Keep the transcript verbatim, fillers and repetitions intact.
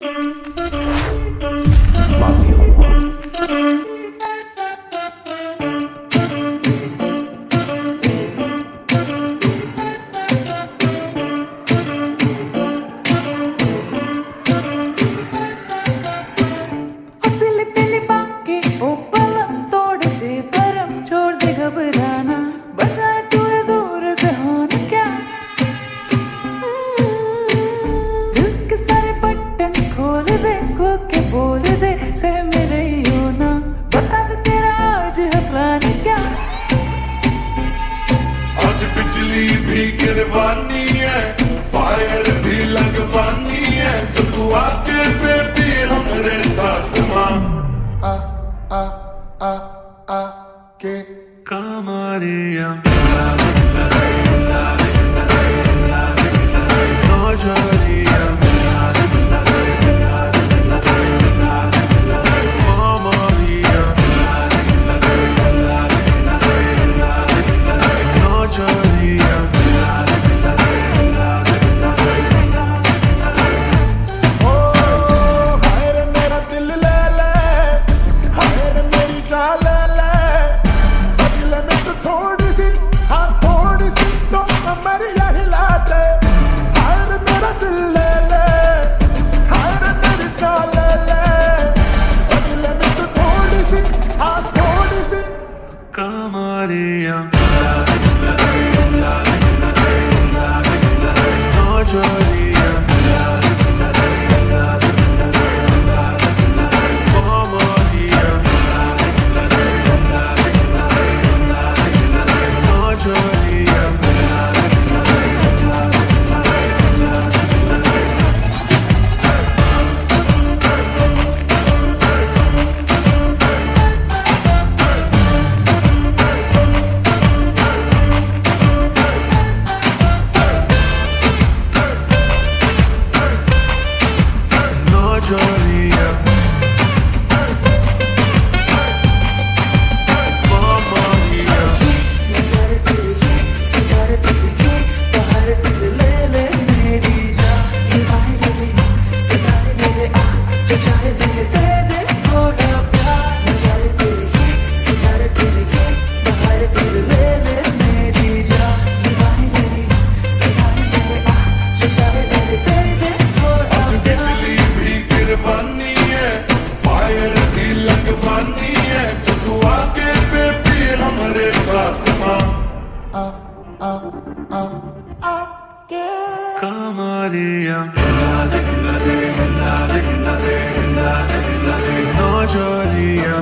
Mozzie on one. घबराना बजाए तू दूर से होना क्या दिल के सारे बटन खोल दे खोल के बोल दे से मेरे ही होना बता दे तेरा आज है प्लान क्या आज बिजली भी गिरवानी है फायर भी लगवानी है तो तू आके बेबी हमारे साथ मां आ आ आ आ के Kamaria Maria Kamaria